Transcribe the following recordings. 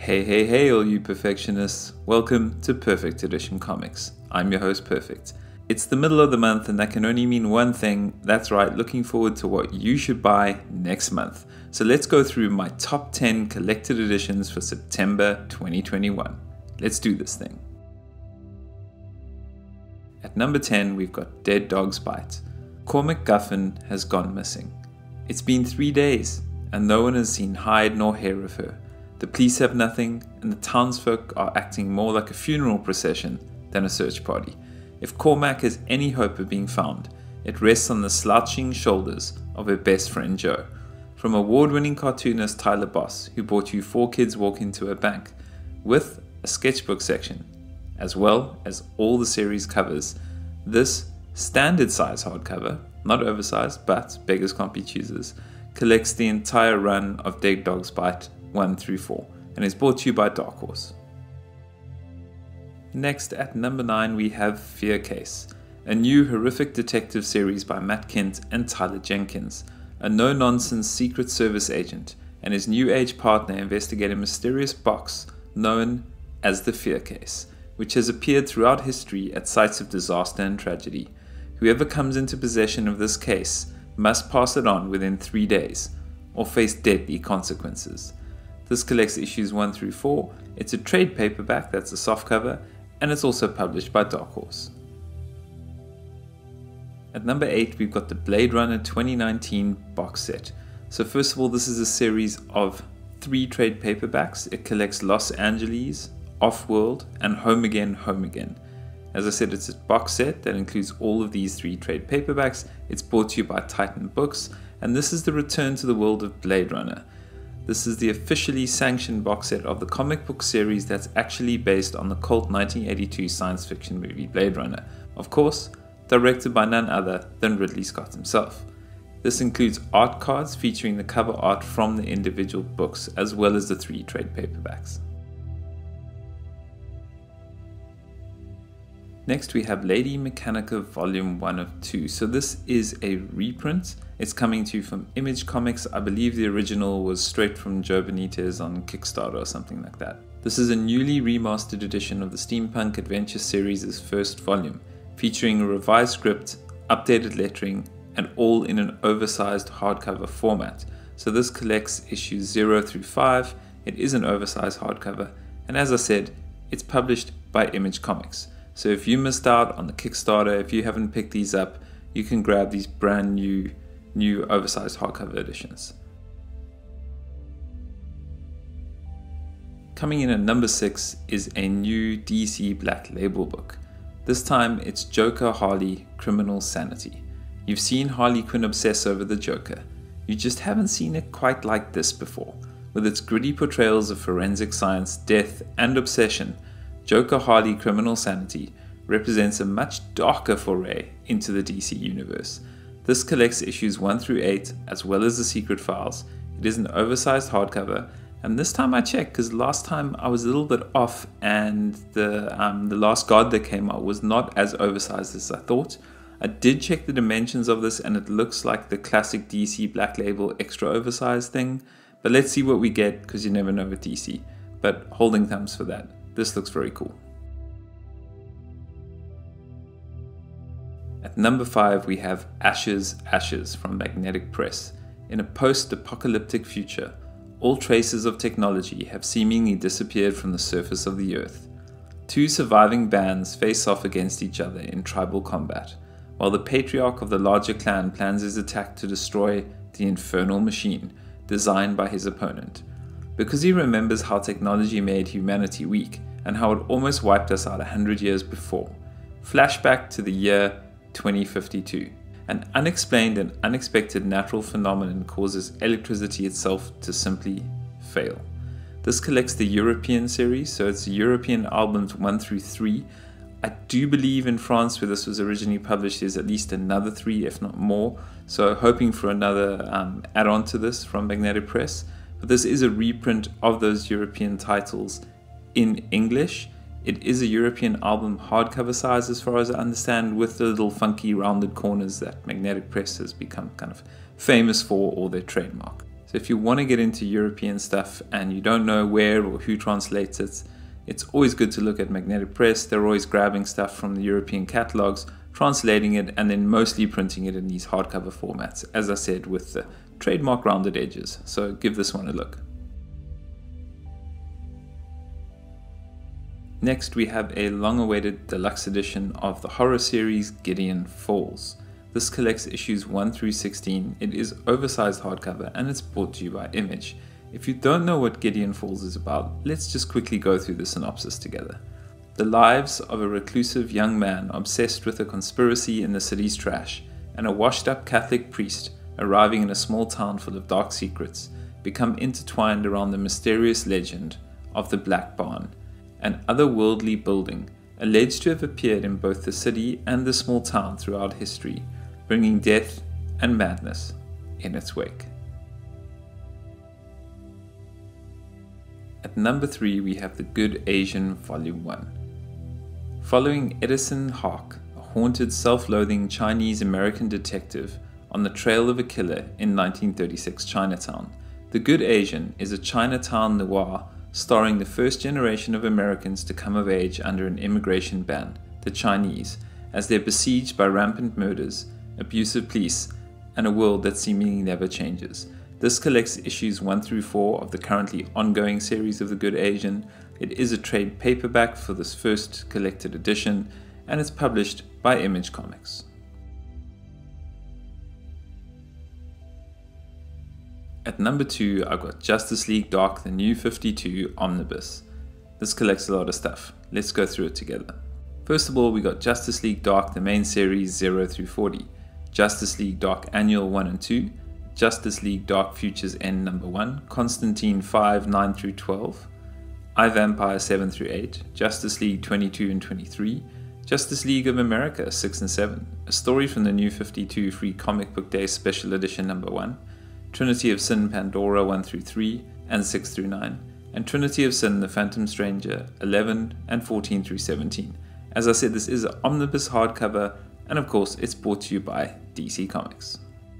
Hey, all you perfectionists. Welcome to Perfect Edition Comics. I'm your host, Perfect. It's the middle of the month and that can only mean one thing. That's right, looking forward to what you should buy next month. So let's go through my top 10 collected editions for September 2021. Let's do this thing. At number 10, we've got Dead Dog's Bite. Cormac Guffin has gone missing. It's been 3 days and no one has seen hide nor hair of her. The police have nothing, and the townsfolk are acting more like a funeral procession than a search party. If Cormac has any hope of being found, it rests on the slouching shoulders of her best friend Joe. From award-winning cartoonist Tyler Boss, who brought you 4 Kids Walk Into a Bank, with a sketchbook section, as well as all the series covers, this standard size hardcover, not oversized but beggars can't be choosers, collects the entire run of Dead Dog's Bite 1 through 4 and is brought to you by Dark Horse. Next at number 9 we have Fear Case, a new horrific detective series by Matt Kent and Tyler Jenkins. A no-nonsense Secret Service agent and his new age partner investigate a mysterious box known as the Fear Case, which has appeared throughout history at sites of disaster and tragedy. Whoever comes into possession of this case must pass it on within 3 days or face deadly consequences. This collects issues 1 through 4. It's a trade paperback that's a softcover, and it's also published by Dark Horse. At number 8 we've got the Blade Runner 2019 box set. So first of all, this is a series of 3 trade paperbacks. It collects Los Angeles, Off-World, and Home Again, Home Again. As I said, it's a box set that includes all of these 3 trade paperbacks. It's brought to you by Titan Books, and this is the return to the world of Blade Runner. This is the officially sanctioned box set of the comic book series that's actually based on the cult 1982 science fiction movie Blade Runner, of course, directed by none other than Ridley Scott himself. This includes art cards featuring the cover art from the individual books, as well as the 3 trade paperbacks. Next we have Lady Mechanika Volume 1 of 2. So this is a reprint. It's coming to you from Image Comics. I believe the original was straight from Joe Benitez on Kickstarter or something like that. This is a newly remastered edition of the Steampunk Adventure series' first volume, featuring a revised script, updated lettering, and all in an oversized hardcover format. So this collects issues 0 through 5. It is an oversized hardcover, and as I said, it's published by Image Comics. So if you missed out on the Kickstarter, if you haven't picked these up, you can grab these brand new oversized hardcover editions. Coming in at number 6 is a new DC Black Label book. This time it's Joker Harley Criminal Sanity. You've seen Harley Quinn obsess over the Joker. You just haven't seen it quite like this before. With its gritty portrayals of forensic science, death, and obsession, Joker Harley Criminal Sanity represents a much darker foray into the DC universe. This collects issues 1 through 8 as well as the Secret Files. It is an oversized hardcover, and this time I checked because last time I was a little bit off and the Last God that came out was not as oversized as I thought. I did check the dimensions of this and it looks like the classic DC Black Label extra oversized thing, but let's see what we get because you never know with DC, but holding thumbs for that. This looks very cool. At number 5 we have Ashes, Ashes from Magnetic Press. In a post-apocalyptic future, all traces of technology have seemingly disappeared from the surface of the earth. 2 surviving bands face off against each other in tribal combat, while the patriarch of the larger clan plans his attack to destroy the infernal machine designed by his opponent. Because he remembers how technology made humanity weak and how it almost wiped us out 100 years before. Flashback to the year 2052. An unexplained and unexpected natural phenomenon causes electricity itself to simply fail. This collects the European series, so it's European albums 1 through 3. I do believe in France, where this was originally published, there's at least another 3, if not more. So hoping for another add-on to this from Magnetic Press. But this is a reprint of those European titles in English. It is a European album hardcover size as far as I understand, with the little funky rounded corners that Magnetic Press has become kind of famous for, or their trademark. So if you want to get into European stuff and you don't know where or who translates it, it's always good to look at Magnetic Press. They're always grabbing stuff from the European catalogs, translating it, and then mostly printing it in these hardcover formats, as I said, with the trademark rounded edges. So give this one a look. Next, we have a long-awaited deluxe edition of the horror series Gideon Falls. This collects issues 1 through 16. It is oversized hardcover and it's brought to you by Image. If you don't know what Gideon Falls is about, let's just quickly go through the synopsis together. The lives of a reclusive young man obsessed with a conspiracy in the city's trash and a washed-up Catholic priest arriving in a small town full of dark secrets become intertwined around the mysterious legend of the Black Barn, an otherworldly building alleged to have appeared in both the city and the small town throughout history, bringing death and madness in its wake. At number 3, we have The Good Asian Volume 1. Following Edison Hawk, a haunted, self-loathing Chinese-American detective on the trail of a killer in 1936 Chinatown, The Good Asian is a Chinatown noir starring the first generation of Americans to come of age under an immigration ban, the Chinese, as they're besieged by rampant murders, abusive police, and a world that seemingly never changes. This collects issues 1 through 4 of the currently ongoing series of The Good Asian. It is a trade paperback for this first collected edition, and it's published by Image Comics. At number 2, I've got Justice League Dark, the New 52 Omnibus. This collects a lot of stuff. Let's go through it together. First of all, we got Justice League Dark, the main series 0 through 40, Justice League Dark Annual 1 and 2, Justice League Dark Futures End number 1, Constantine 5, 9 through 12, iVampire 7 through 8, Justice League 22 and 23, Justice League of America 6 and 7, a story from the New 52 Free Comic Book Day Special Edition number 1, Trinity of Sin Pandora 1 through 3 and 6 through 9, and Trinity of Sin The Phantom Stranger 11 and 14 through 17. As I said, this is an omnibus hardcover, and of course it's brought to you by DC Comics.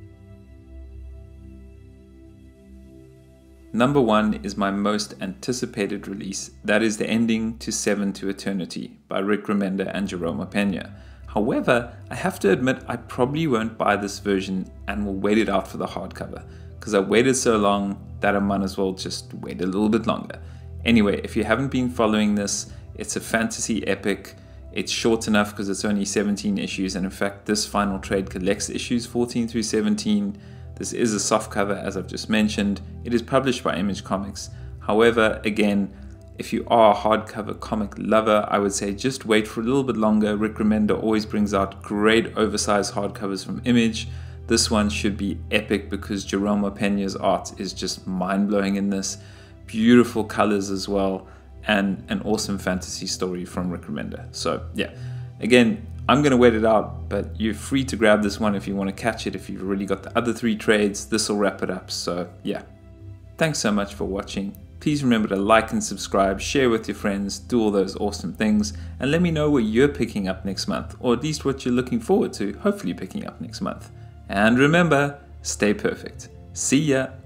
Number 1 is my most anticipated release, that is the ending to 7 to Eternity by Rick Remender and Jerome Pena. However, I have to admit I probably won't buy this version and will wait it out for the hardcover, because I waited so long that I might as well just wait a little bit longer. Anyway, if you haven't been following this, it's a fantasy epic. It's short enough because it's only 17 issues, and in fact this final trade collects issues 14 through 17. This is a softcover, as I've just mentioned. It is published by Image Comics. However, again, if you are a hardcover comic lover, I would say just wait for a little bit longer. Rick Remender always brings out great oversized hardcovers from Image. This one should be epic because Jerome Pena's art is just mind-blowing in this. Beautiful colors as well, and an awesome fantasy story from Rick Remender. So yeah, again, I'm going to wait it out, but you're free to grab this one if you want to catch it. If you've already got the other 3 trades, this will wrap it up. So yeah, thanks so much for watching. Please remember to like and subscribe, share with your friends, do all those awesome things, and let me know what you're picking up next month, or at least what you're looking forward to, hopefully picking up next month. And remember, stay perfect. See ya!